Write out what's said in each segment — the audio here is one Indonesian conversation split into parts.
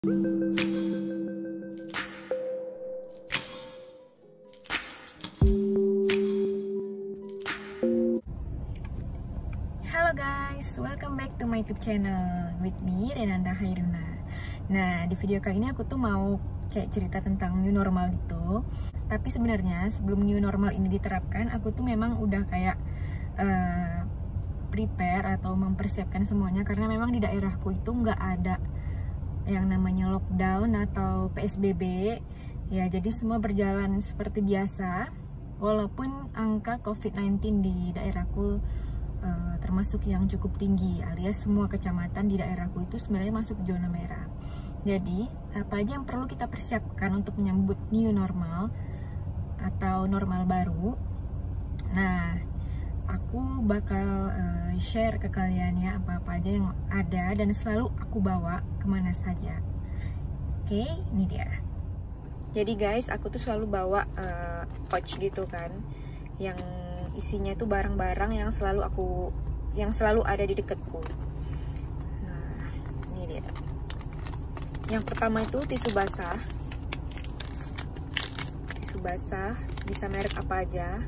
Halo guys, welcome back to my YouTube channel with me Renanda Hairuna. Nah, di video kali ini aku tuh mau kayak cerita tentang new normal gitu. Tapi sebenarnya sebelum new normal ini diterapkan, aku tuh memang udah kayak prepare atau mempersiapkan semuanya, karena memang di daerahku itu nggak ada yang namanya lockdown atau PSBB ya, jadi semua berjalan seperti biasa walaupun angka COVID-19 di daerahku termasuk yang cukup tinggi, alias semua kecamatan di daerahku itu sebenarnya masuk zona merah. Jadi apa aja yang perlu kita persiapkan untuk menyambut new normal atau normal baru. Nah, aku bakal share ke kalian ya apa-apa aja yang ada dan selalu aku bawa kemana saja. Oke, ini dia. Jadi guys, aku tuh selalu bawa pouch gitu kan, yang isinya tuh barang-barang yang selalu ada di dekatku. Nah, ini dia. Yang pertama itu tisu basah. Tisu basah bisa merek apa aja.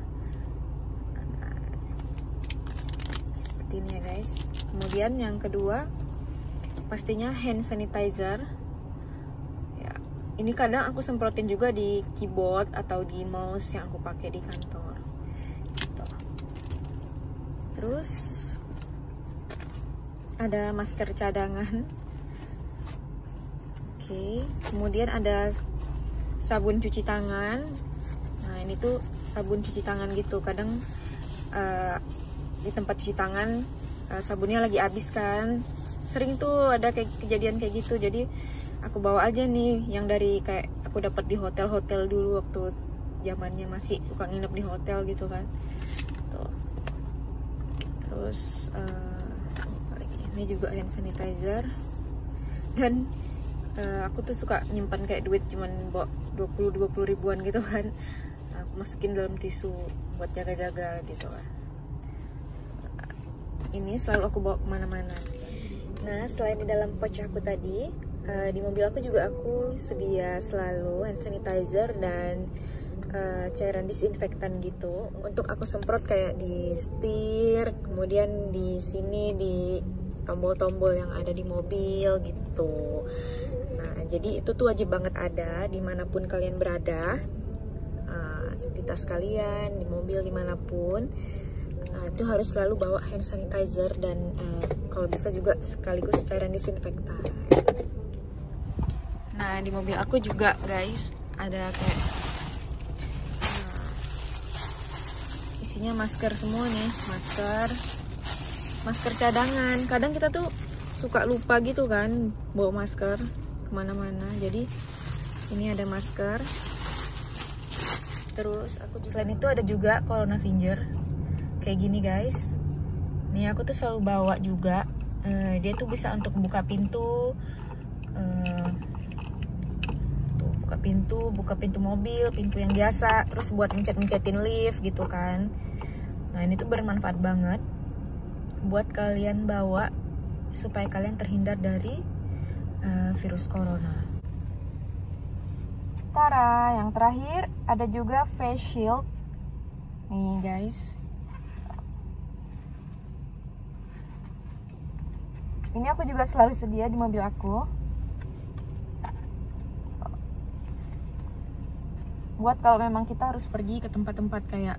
Ini ya guys. Kemudian yang kedua pastinya hand sanitizer ya, ini kadang aku semprotin juga di keyboard atau di mouse yang aku pakai di kantor gitu. Terus ada masker cadangan. Oke, kemudian ada sabun cuci tangan. Nah, ini tuh sabun cuci tangan gitu, kadang di tempat cuci tangan sabunnya lagi habis kan, sering tuh ada kayak kejadian kayak gitu. Jadi aku bawa aja nih yang dari kayak aku dapat di hotel-hotel dulu waktu zamannya masih suka nginep di hotel gitu kan tuh. Terus ini juga hand sanitizer, dan aku tuh suka nyimpan kayak duit cuman bawa 20 ribuan gitu kan, aku masukin dalam tisu buat jaga-jaga gitu kan. Ini selalu aku bawa kemana-mana. Nah, selain di dalam pouch aku tadi, di mobil aku juga aku sedia selalu hand sanitizer dan cairan disinfektan gitu untuk aku semprot kayak di setir, kemudian di sini di tombol-tombol yang ada di mobil gitu. Nah, jadi itu tuh wajib banget ada dimanapun kalian berada, di tas kalian, di mobil, dimanapun. Itu harus selalu bawa hand sanitizer dan kalau bisa juga sekaligus cairan disinfektan. Nah, di mobil aku juga guys ada kayak isinya masker semua nih, masker cadangan. Kadang kita tuh suka lupa gitu kan bawa masker kemana-mana, jadi ini ada masker. Terus aku selain itu ada juga Corona Finger kayak gini guys. Nih aku tuh selalu bawa juga. Dia tuh bisa untuk buka pintu, tuh buka pintu mobil, pintu yang biasa, terus buat mencet-mencetin lift gitu kan. Nah, ini tuh bermanfaat banget buat kalian bawa supaya kalian terhindar dari virus corona. Tara, yang terakhir ada juga face shield. Nih guys. Ini aku juga selalu sedia di mobil aku. Buat kalau memang kita harus pergi ke tempat-tempat kayak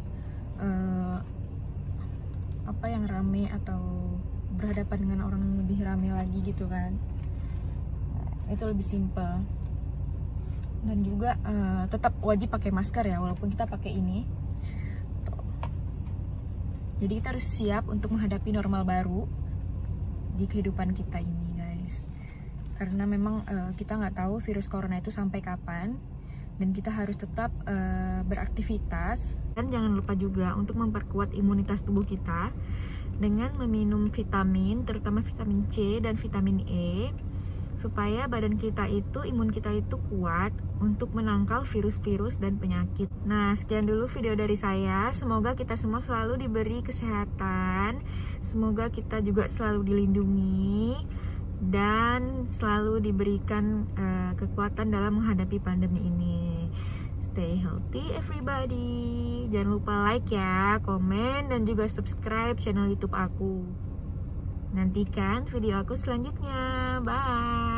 apa yang rame atau berhadapan dengan orang yang lebih rame lagi gitu kan. Itu lebih simpel. Dan juga tetap wajib pakai masker ya walaupun kita pakai ini. Tuh. Jadi kita harus siap untuk menghadapi normal baru di kehidupan kita ini guys, karena memang kita nggak tahu virus corona itu sampai kapan, dan kita harus tetap beraktivitas. Dan jangan lupa juga untuk memperkuat imunitas tubuh kita dengan meminum vitamin, terutama vitamin C dan vitamin E, supaya badan kita itu, imun kita itu kuat untuk menangkal virus-virus dan penyakit. Nah, sekian dulu video dari saya. Semoga kita semua selalu diberi kesehatan, semoga kita juga selalu dilindungi, dan selalu diberikan kekuatan dalam menghadapi pandemi ini. Stay healthy everybody. Jangan lupa like ya, komen, dan juga subscribe channel YouTube aku. Nantikan video aku selanjutnya. Bye.